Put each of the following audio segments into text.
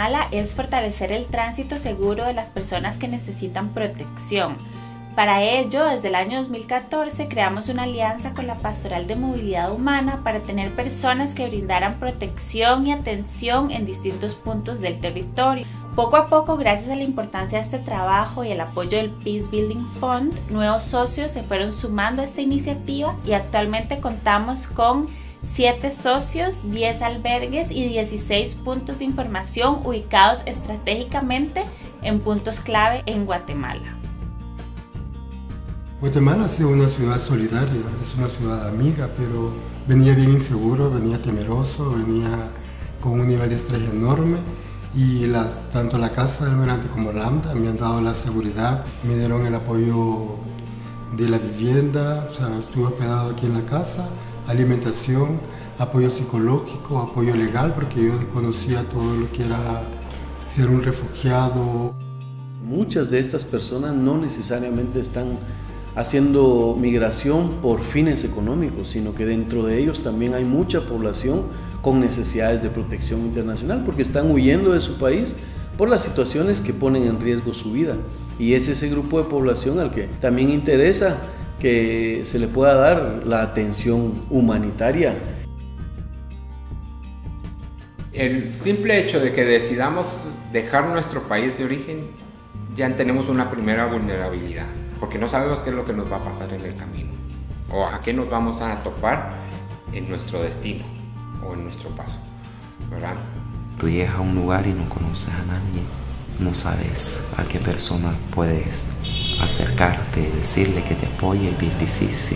Guatemala es fortalecer el tránsito seguro de las personas que necesitan protección. Para ello, desde el año 2014 creamos una alianza con la Pastoral de Movilidad Humana para tener personas que brindaran protección y atención en distintos puntos del territorio. Poco a poco, gracias a la importancia de este trabajo y el apoyo del Peace Building Fund, nuevos socios se fueron sumando a esta iniciativa y actualmente contamos con 7 socios, 10 albergues y 16 puntos de información ubicados estratégicamente en puntos clave en Guatemala. Guatemala ha sido una ciudad solidaria, es una ciudad amiga, pero venía bien inseguro, venía temeroso, venía con un nivel de estrés enorme y tanto la Casa del Migrante como Lambda me han dado la seguridad, me dieron el apoyo de la vivienda, o sea, estuve hospedado aquí en la casa, alimentación, apoyo psicológico, apoyo legal, porque yo desconocía todo lo que era ser un refugiado. Muchas de estas personas no necesariamente están haciendo migración por fines económicos, sino que dentro de ellos también hay mucha población con necesidades de protección internacional porque están huyendo de su país por las situaciones que ponen en riesgo su vida. Y es ese grupo de población al que también interesa que se le pueda dar la atención humanitaria. El simple hecho de que decidamos dejar nuestro país de origen, ya tenemos una primera vulnerabilidad, porque no sabemos qué es lo que nos va a pasar en el camino o a qué nos vamos a topar en nuestro destino o en nuestro paso, ¿verdad? Tú llegas a un lugar y no conoces a nadie, no sabes a qué persona puedes acercarte, decirle que te apoye, es bien difícil.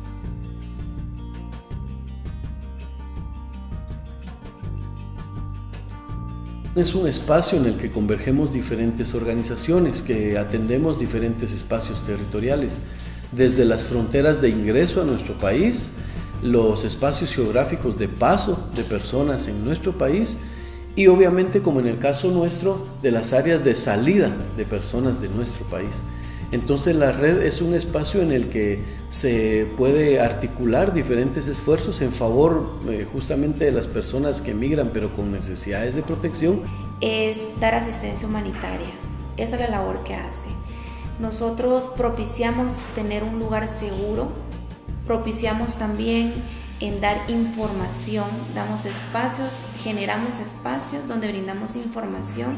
Es un espacio en el que convergemos diferentes organizaciones, que atendemos diferentes espacios territoriales, desde las fronteras de ingreso a nuestro país, los espacios geográficos de paso de personas en nuestro país y obviamente, como en el caso nuestro, de las áreas de salida de personas de nuestro país. Entonces la red es un espacio en el que se puede articular diferentes esfuerzos en favor justamente de las personas que migran pero con necesidades de protección. Es dar asistencia humanitaria, esa es la labor que hace. Nosotros propiciamos tener un lugar seguro, propiciamos también en dar información, damos espacios, generamos espacios donde brindamos información.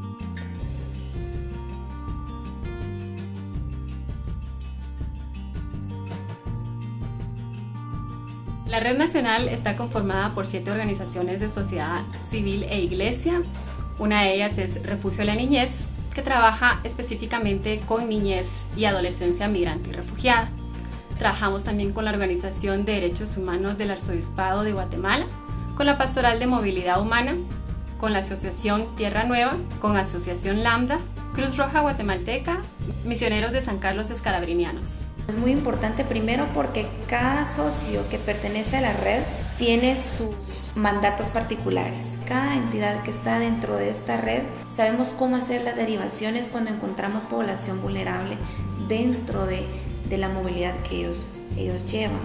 La Red Nacional está conformada por 7 organizaciones de sociedad civil e iglesia. Una de ellas es Refugio de la Niñez, que trabaja específicamente con niñez y adolescencia migrante y refugiada. Trabajamos también con la Organización de Derechos Humanos del Arzobispado de Guatemala, con la Pastoral de Movilidad Humana, con la Asociación Tierra Nueva, con Asociación Lambda, Cruz Roja Guatemalteca, Misioneros de San Carlos Escalabrinianos. Es muy importante primero porque cada socio que pertenece a la red tiene sus mandatos particulares. Cada entidad que está dentro de esta red sabemos cómo hacer las derivaciones cuando encontramos población vulnerable dentro de la movilidad que ellos llevan.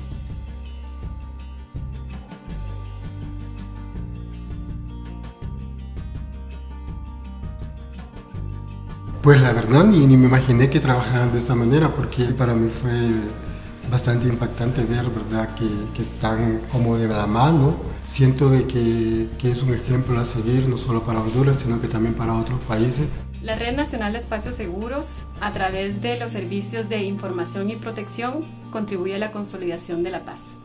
Pues la verdad ni me imaginé que trabajaran de esta manera, porque para mí fue bastante impactante ver, ¿verdad?, que están como de la mano. Siento de que es un ejemplo a seguir, no solo para Honduras, sino que también para otros países. La Red Nacional de Espacios Seguros, a través de los servicios de información y protección, contribuye a la consolidación de la paz.